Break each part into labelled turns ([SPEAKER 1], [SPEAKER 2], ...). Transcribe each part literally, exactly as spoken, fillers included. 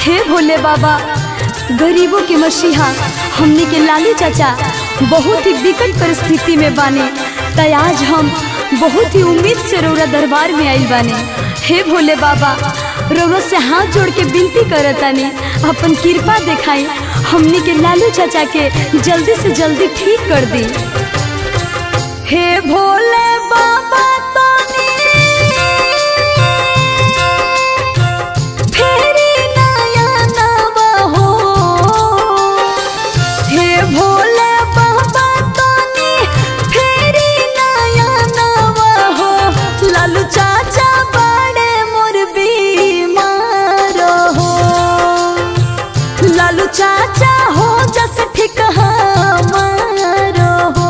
[SPEAKER 1] हे भोले बाबा, गरीबों के मसीहा हमने के लालू चाचा बहुत ही विकट परिस्थिति में बाने, त आज हम बहुत ही उम्मीद से रौरा दरबार में आइल बाने। हे भोले बाबा, रौरा से हाथ जोड़ के विनती करतानी, अपन कृपा दिखाई, हमने के लालू चाचा के जल्दी से जल्दी ठीक कर दी। हे भोले बाबा चाचा हो जस ठीक हमारो हो,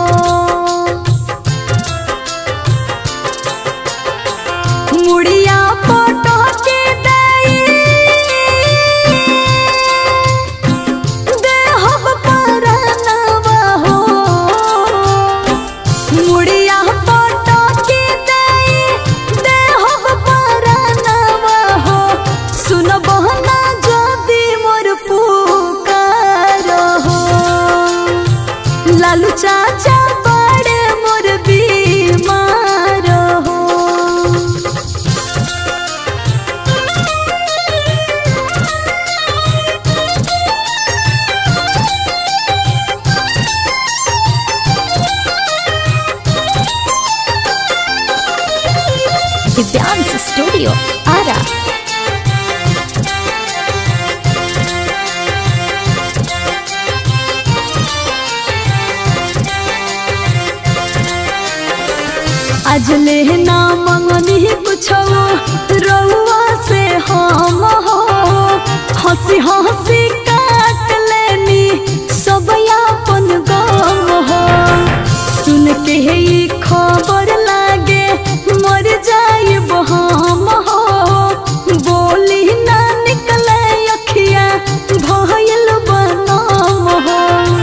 [SPEAKER 1] मुड़िया फोटो के दई देहब परनवा हो, मुड़िया फोटो के दई देहब परनवा हो, सुनबो ना जदी मोर पू लालू चाचा बड़े मोर बीमार हो। दिव्यांश स्टूडियो आरा। आज लेना मंगनी कुछो रउआ से हम हो, हंसी हंसी काट लेनी सब यापन गम हो, सुन के ही खबर लागे मर जाइब हम हो, बोली ना निकले अखिया भइल बनम हो।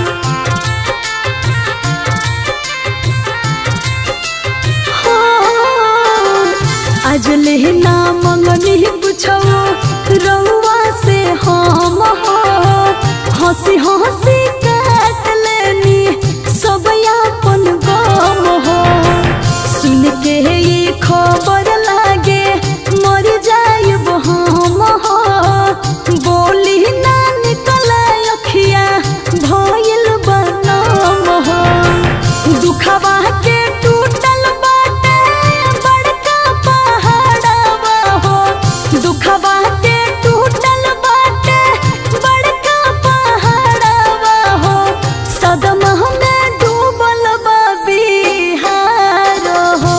[SPEAKER 1] आज लेना मंगनी पूछो रउआ से हम हो, हंसी हंसी काट लेनी सब यापन गम हो, सुन के ये खबर लागे मर जाइब हम हो, बोली ना निकले अखिया भइल बनम हो। दुखवा के टूटल बाटे बड़का पहाड़वा हो, दुखवा के टूटल बाटे बड़का पहाड़वा हो, सदमा में डूबल बा बिहार हो।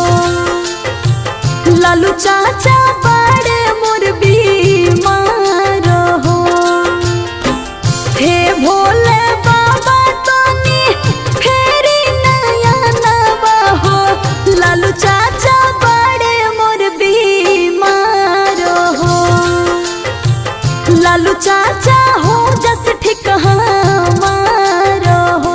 [SPEAKER 1] लालू चाचा बड़े मोर बीमार हो। हे भोले बाबा तनी फेरी नया नवा हो, लालू चाचा बड़े मोर बीमार हो, लालू चाचा हो जस ठीक हमार हो।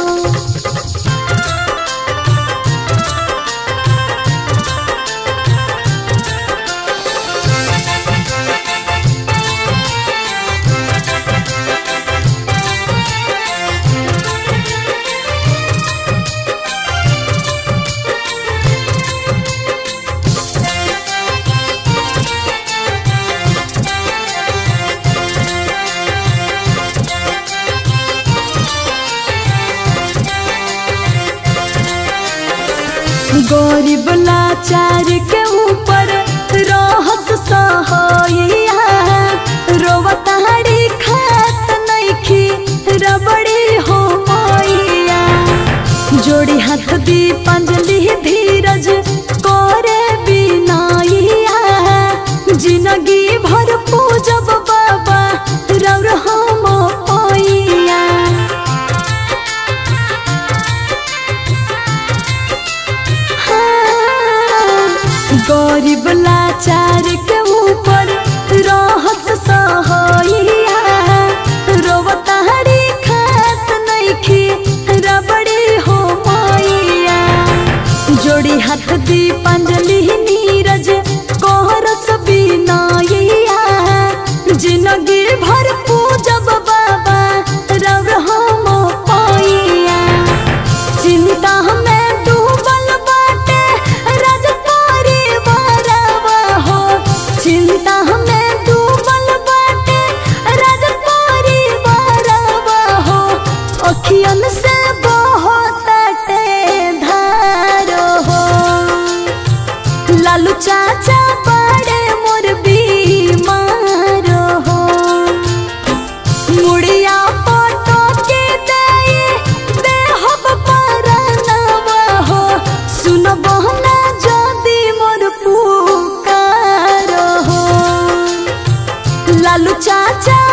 [SPEAKER 1] गरीब लाचार के ऊपर रहस सहाइया, रोवताड़ी खात नइखी रबड़ी हो मैया, जोड़ी हाथ दी पंजली धीरज करे बिनाइया, जिंदगी भर पूजब बाबा रौर हम पैया। गरीब लाचार के ऊपर लालू चाचा